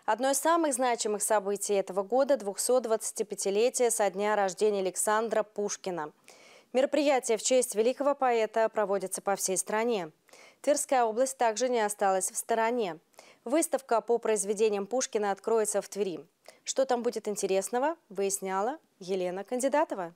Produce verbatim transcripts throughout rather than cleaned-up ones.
Одно из самых значимых событий этого года – двухсотдвадцатипятилетие со дня рождения Александра Пушкина. Мероприятие в честь великого поэта проводится по всей стране. Тверская область также не осталась в стороне. Выставка по произведениям Пушкина откроется в Твери. Что там будет интересного, выясняла Елена Кандидатова.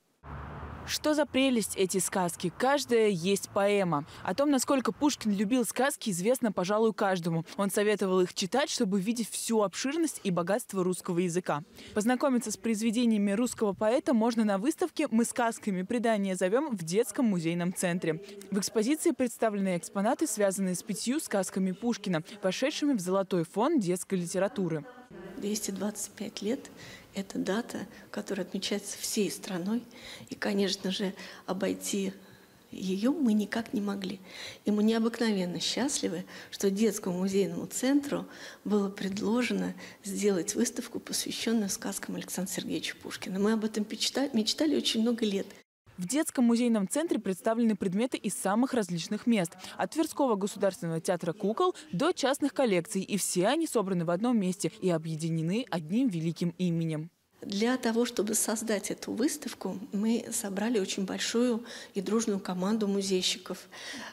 Что за прелесть эти сказки? Каждая есть поэма. О том, насколько Пушкин любил сказки, известно, пожалуй, каждому. Он советовал их читать, чтобы видеть всю обширность и богатство русского языка. Познакомиться с произведениями русского поэта можно на выставке «Мы сказками предания зовем» в детском музейном центре. В экспозиции представлены экспонаты, связанные с пятью сказками Пушкина, вошедшими в золотой фонд детской литературы. двести двадцать пять лет – это дата, которая отмечается всей страной. И, конечно же, обойти ее мы никак не могли. И мы необыкновенно счастливы, что детскому музейному центру было предложено сделать выставку, посвященную сказкам Александра Сергеевича Пушкина. Мы об этом мечтали, мечтали очень много лет. В детском музейном центре представлены предметы из самых различных мест. От Тверского государственного театра кукол до частных коллекций. И все они собраны в одном месте и объединены одним великим именем. Для того, чтобы создать эту выставку, мы собрали очень большую и дружную команду музейщиков.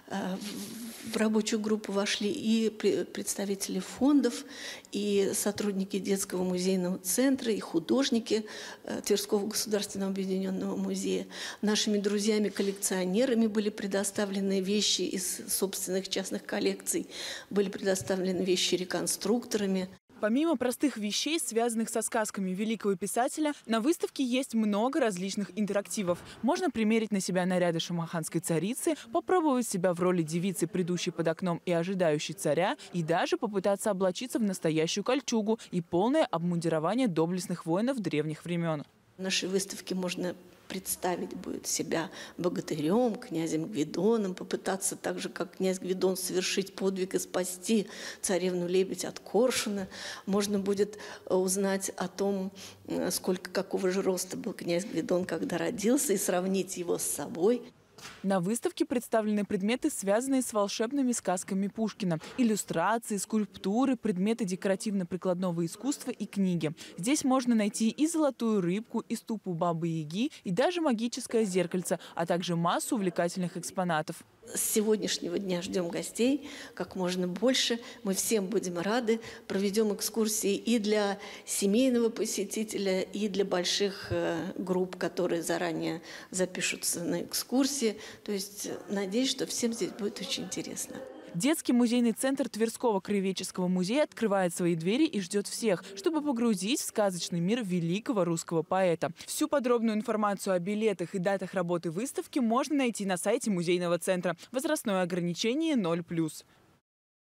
В рабочую группу вошли и представители фондов, и сотрудники детского музейного центра, и художники Тверского государственного объединенного музея. Нашими друзьями-коллекционерами были предоставлены вещи из собственных частных коллекций, были предоставлены вещи реконструкторами. Помимо простых вещей, связанных со сказками великого писателя, на выставке есть много различных интерактивов. Можно примерить на себя наряды шамаханской царицы, попробовать себя в роли девицы, предущей под окном и ожидающей царя, и даже попытаться облачиться в настоящую кольчугу и полное обмундирование доблестных воинов древних времен. В нашей выставке можно представить будет себя богатырем, князем Гвидоном, попытаться так же, как князь Гвидон, совершить подвиг и спасти царевну-лебедь от коршуна. Можно будет узнать о том, сколько, какого же роста был князь Гвидон, когда родился, и сравнить его с собой. На выставке представлены предметы, связанные с волшебными сказками Пушкина. Иллюстрации, скульптуры, предметы декоративно-прикладного искусства и книги. Здесь можно найти и золотую рыбку, и ступу Бабы-Яги, и даже магическое зеркальце, а также массу увлекательных экспонатов. С сегодняшнего дня ждем гостей как можно больше. Мы всем будем рады. Проведем экскурсии и для семейного посетителя, и для больших групп, которые заранее запишутся на экскурсии. То есть надеюсь, что всем здесь будет очень интересно. Детский музейный центр Тверского краеведческого музея открывает свои двери и ждет всех, чтобы погрузить в сказочный мир великого русского поэта. Всю подробную информацию о билетах и датах работы выставки можно найти на сайте музейного центра. Возрастное ограничение ноль плюс.